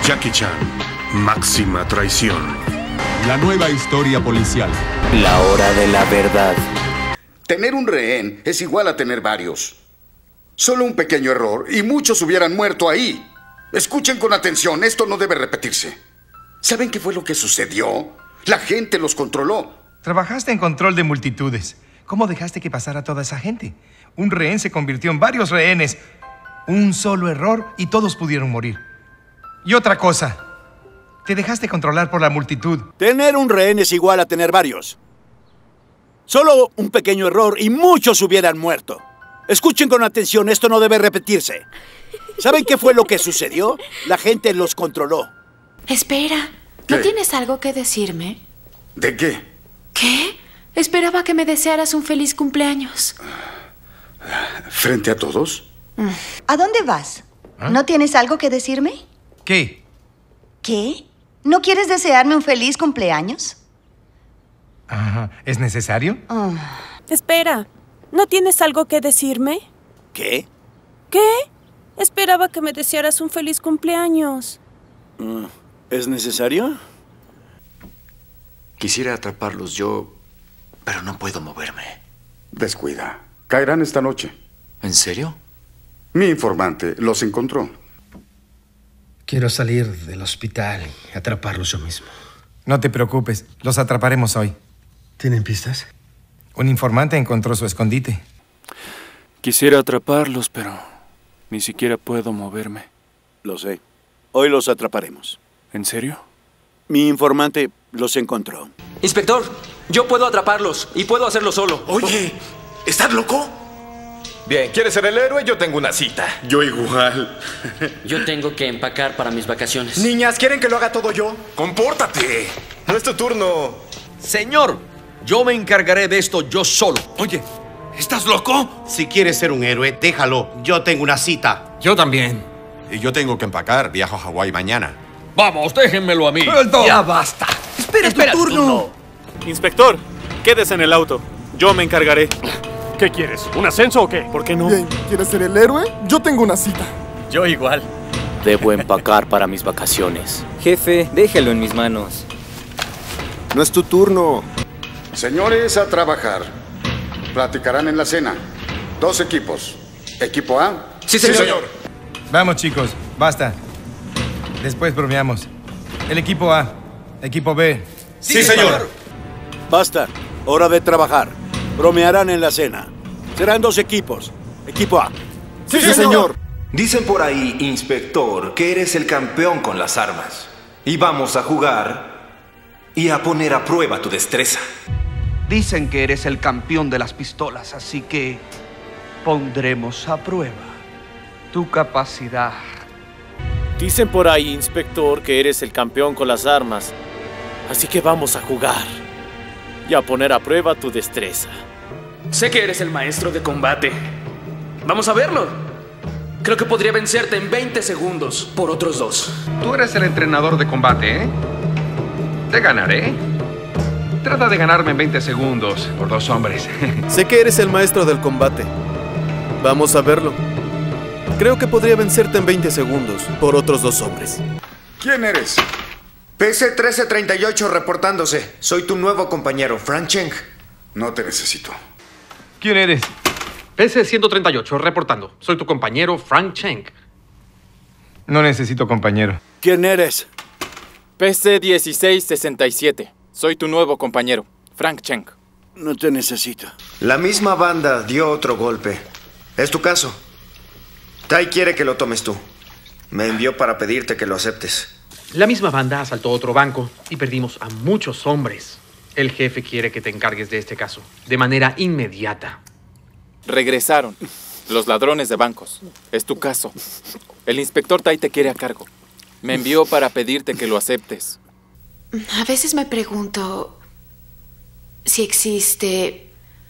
Jackie Chan, máxima traición. La nueva historia policial. La hora de la verdad. Tener un rehén es igual a tener varios. Solo un pequeño error y muchos hubieran muerto ahí. Escuchen con atención, esto no debe repetirse. ¿Saben qué fue lo que sucedió? La gente los controló. Trabajaste en control de multitudes. ¿Cómo dejaste que pasara toda esa gente? Un rehén se convirtió en varios rehenes. Un solo error y todos pudieron morir. Y otra cosa, te dejaste controlar por la multitud. Tener un rehén es igual a tener varios. Solo un pequeño error y muchos hubieran muerto. Escuchen con atención, esto no debe repetirse. ¿Saben qué fue lo que sucedió? La gente los controló. Espera, ¿no ¿Qué? tienes algo que decirme? ¿De qué? ¿Qué? Esperaba que me desearas un feliz cumpleaños. ¿Frente a todos? ¿A dónde vas? ¿No tienes algo que decirme? ¿Qué? ¿Qué? ¿No quieres desearme un feliz cumpleaños? Ajá. ¿Es necesario? Espera, ¿no tienes algo que decirme? ¿Qué? ¿Qué? Esperaba que me desearas un feliz cumpleaños. ¿Es necesario? Quisiera atraparlos yo, pero no puedo moverme. Descuida. Caerán esta noche. ¿En serio? Mi informante los encontró. Quiero salir del hospital y atraparlos yo mismo. No te preocupes, los atraparemos hoy. ¿Tienen pistas? Un informante encontró su escondite. Quisiera atraparlos, pero ni siquiera puedo moverme. Lo sé. Hoy los atraparemos. ¿En serio? Mi informante los encontró. Inspector, yo puedo atraparlos y puedo hacerlo solo. Oye, ¿estás loco? Bien, ¿quieres ser el héroe? Yo tengo una cita. Yo igual. Yo tengo que empacar para mis vacaciones. Niñas, ¿quieren que lo haga todo yo? ¡Compórtate! No es tu turno. Señor, yo me encargaré de esto yo solo. Oye, ¿estás loco? Si quieres ser un héroe, déjalo. Yo tengo una cita. Yo también. Y yo tengo que empacar. Viajo a Hawái mañana. Vamos, déjenmelo a mí. ¡Ya basta! ¡Espera tu turno! Inspector, quédese en el auto. Yo me encargaré. ¿Qué quieres? ¿Un ascenso o qué? ¿Por qué no? Bien, ¿quieres ser el héroe? Yo tengo una cita. Yo igual. Debo empacar para mis vacaciones. Jefe, déjelo en mis manos. No es tu turno. Señores, a trabajar. Platicarán en la cena. 2 equipos. Equipo A. Sí, señor. Vamos, chicos, basta. Después bromeamos. El equipo A, equipo B. Sí, señor. Basta. Hora de trabajar. Bromearán en la cena. Serán 2 equipos. Equipo A. Sí, señor. Dicen por ahí, inspector, que eres el campeón con las armas. Y vamos a jugar y a poner a prueba tu destreza. Dicen que eres el campeón de las pistolas, así que pondremos a prueba tu capacidad. Dicen por ahí, inspector, que eres el campeón con las armas. Así que vamos a jugar y a poner a prueba tu destreza. Sé que eres el maestro de combate. Vamos a verlo. Creo que podría vencerte en 20 segundos por otros 2. Tú eres el entrenador de combate, ¿eh? Te ganaré. Trata de ganarme en 20 segundos por 2 hombres. Sé que eres el maestro del combate. Vamos a verlo. Creo que podría vencerte en 20 segundos por otros 2 hombres. ¿Quién eres? PC 1338 reportándose. Soy tu nuevo compañero, Frank Cheng. No te necesito. ¿Quién eres? PC-138, reportando. Soy tu compañero, Frank Cheng. No necesito compañero. ¿Quién eres? PC 1667. Soy tu nuevo compañero, Frank Cheng. No te necesito. La misma banda dio otro golpe. Es tu caso. Tai quiere que lo tomes tú. Me envió para pedirte que lo aceptes. La misma banda asaltó otro banco y perdimos a muchos hombres. El jefe quiere que te encargues de este caso de manera inmediata. Regresaron los ladrones de bancos. Es tu caso. El inspector Tai te quiere a cargo. Me envió para pedirte que lo aceptes. A veces me pregunto si existe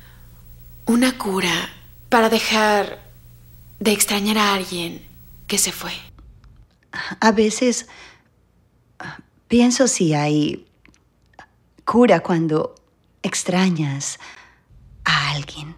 una cura para dejar de extrañar a alguien que se fue. A veces pienso si hay cura cuando extrañas a alguien.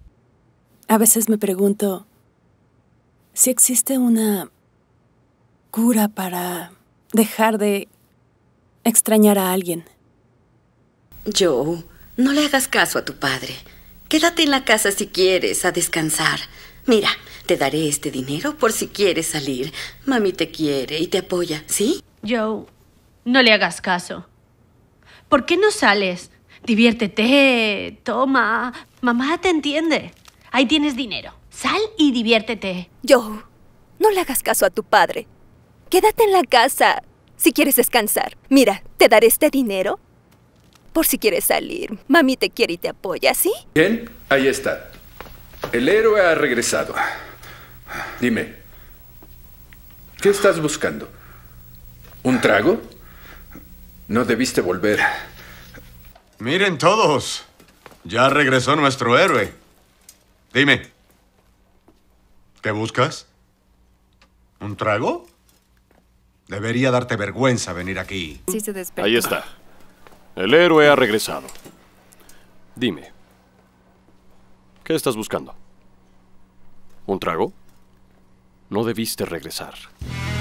A veces me pregunto si existe una cura para dejar de extrañar a alguien. Joe, no le hagas caso a tu padre. Quédate en la casa si quieres, a descansar. Mira, te daré este dinero por si quieres salir. Mami te quiere y te apoya, ¿sí? Joe, no le hagas caso. ¿Por qué no sales? Diviértete, toma. Mamá te entiende. Ahí tienes dinero. Sal y diviértete. Joe, no le hagas caso a tu padre. Quédate en la casa si quieres descansar. Mira, te daré este dinero por si quieres salir. Mami te quiere y te apoya, ¿sí? Bien, ahí está. El héroe ha regresado. Dime, ¿qué estás buscando? ¿Un trago? No debiste volver. Miren todos. Ya regresó nuestro héroe. Dime, ¿qué buscas? ¿Un trago? Debería darte vergüenza venir aquí. Sí, se despertó. Ahí está. El héroe ha regresado. Dime, ¿qué estás buscando? ¿Un trago? No debiste regresar.